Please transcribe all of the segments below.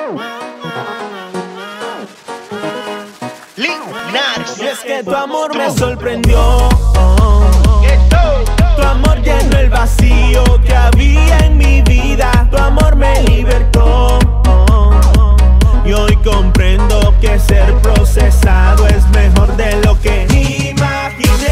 Y es que tu amor me sorprendió. Tu amor llenó el vacío que había en mi vida. Tu amor me libertó. Y hoy comprendo que ser procesado es mejor de lo que imaginé.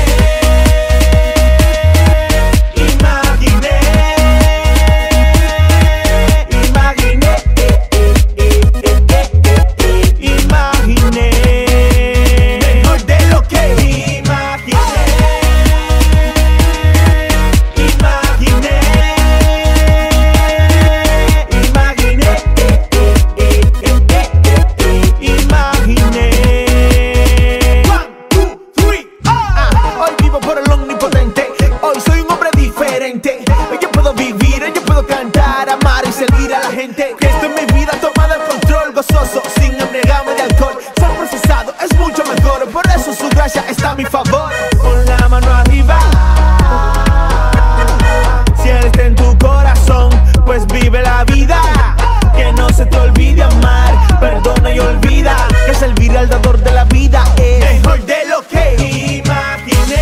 Yo puedo vivir, yo puedo cantar, amar y servir a la gente. Que esto en mi vida tomado el control, gozoso, sin embriagarme de alcohol. Ser procesado es mucho mejor, por eso su gracia está a mi favor. Con la mano arriba, si Él está en tu corazón, pues vive la vida. Que no se te olvide amar, perdona y olvida que servir al dador de la vida es mejor de lo que imaginé.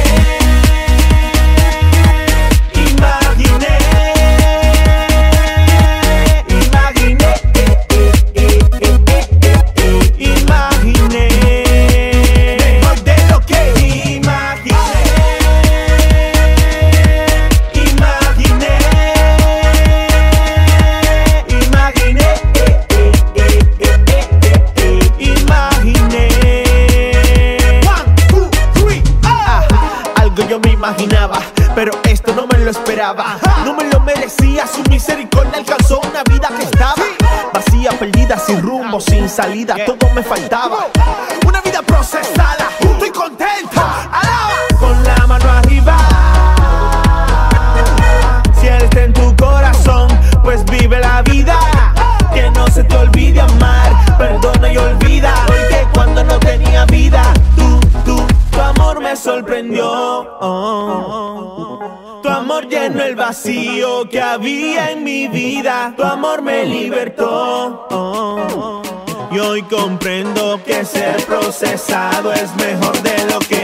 Yo me imaginaba, pero esto no me lo esperaba. No me lo merecía, su misericordia alcanzó una vida que estaba vacía, perdida, sin rumbo, sin salida. Todo me faltaba, una vida procesada. Estoy contento, alaba. Con la mano arriba, si Él está en tu corazón, pues vive la vida. Que no se te olvide amar, perdona y olvida. Porque cuando no tenía vida, tu amor me sorprendió. Tu amor llenó el vacío que había en mi vida. Tu amor me libertó. Y hoy comprendo que ser procesado es mejor de lo que